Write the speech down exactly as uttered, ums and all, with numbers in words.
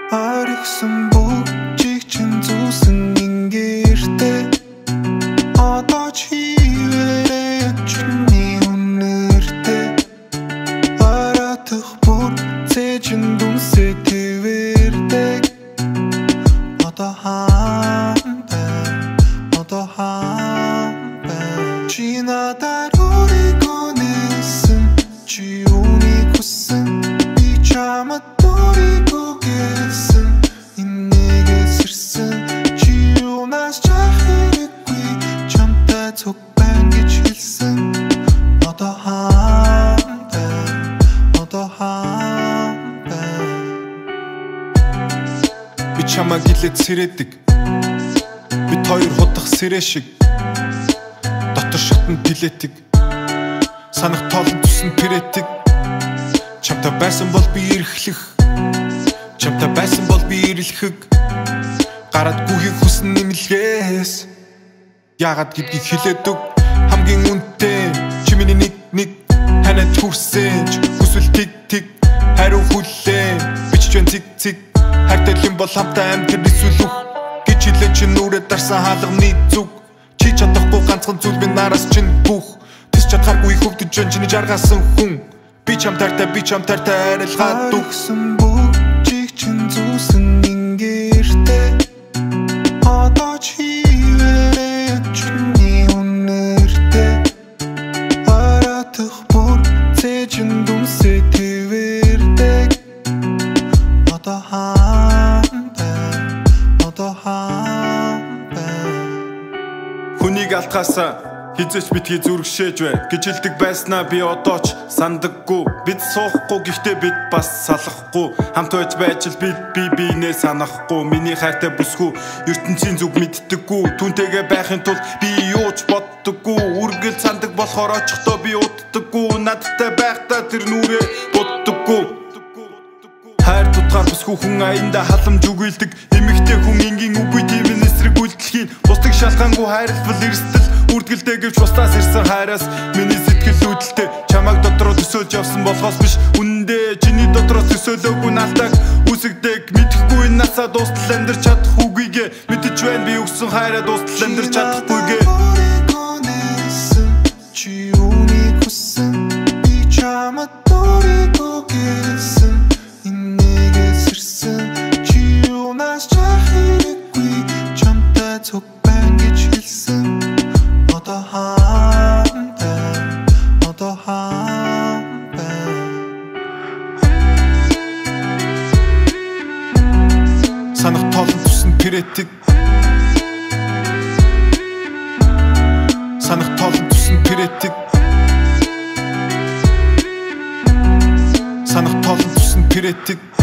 Аригсан бүгжийг чин зүүсэн ингэртэй одоо чивээрээ чиний үнэртэй аратах бүр цэжин дүнсээ твэрдэг одоо хаантай одоо хаантай чи надад өөрийгөө нээсэн чи үүнийг хүссэн би чамд өөрийгөө гээсэн инээгээ сэрсэн чи юунаас чах хэрэггүй чамтай цуг байна гэж хэлсэн одоо хаантай одоо хаантай би чамаа гэлээд сэрээдэг бид хоёр худах сэрээ шиг дотор шатн тилэтэг санах тоолон тусан пирэтэг чамтай байсан бол би эрхлэх чамтай байсан бол би ирэлхэг гараад гүхийг хүснэ нэмэлгээс яагаад гэдгийг хэлээд өг хамгийн үнэтэй чи миний нэг нэг танад хүрсэн ч хүсвэл тиг тиг хариу хүлээ бичиж байна цэг цэг хайртай юм бол хамтаа амьдрал эсвэл үх гэж хэлээ чи нүрээ дарсан хаалганы зүг чи чадахгүй ганцхан зүйл би нараас чинь бүх тэс чадхааргүй хөвдөж байна чиний жаргасан хүн би чамтартай би чамтартай арилгаад өгсөн бүгжийг чин зүүсэн ингэртэй одоо чивээрээ чиний үнэртэй аратах бүр цэжин дүнсээ твэрдэг одоо хаантай одоо хаантай хүнийг алдхаасаа хизээч битгий зүргшээж бай гэж хэлдэг байснаа би одоо ч сандаггүй бид суухгүй гэхдээ бид бас салахгүй хамт байж байж л бид би бинээ санахгүй миний хайртай бүсгүй ертөнцийн зүг мэддэггүй түүнтэйгээ байхын тулд би юу ч боддоггүй үргэл сандаг болохоор очихдоо би уддаггүй надтай байхдаа тэр нүрээ буддаггүй хайр тутгаар бүсгүй хүн аянда халамж үгүйлдэг эмэгтэй хүн энгийн үгүй тийм эсрэг үйлдэлхийн бусдыг шалгаангүй хайрлал эрсдэл үрдгэлтэй гэвч бусдаас ирсэн хайраас миний сэтгэл үүдэлтэй чамайг дотроо төсөөлж явсан болохоос биш үнэндээ чиний дотроо төсөөлөөгүй наалтайг үсэгдэг мэдэхгүй насаа дуустал амьдрч чадах үгүйгээ мэдэж байна би өгсөн хайраа дуустал амьдрч чадахгүйгээ чи үүнийг хүссэн би чамд өөрийгөө гээсэн инээгээ сэрсэн чи юунаас чах хэрэггүй чамтай цуг байна гэж хэлсэн одоо хаантай одоо хаантай санах тоолон тусан пирэтэг санах тоолон тусан пирэтэг санах тоолон тусан пирэтэг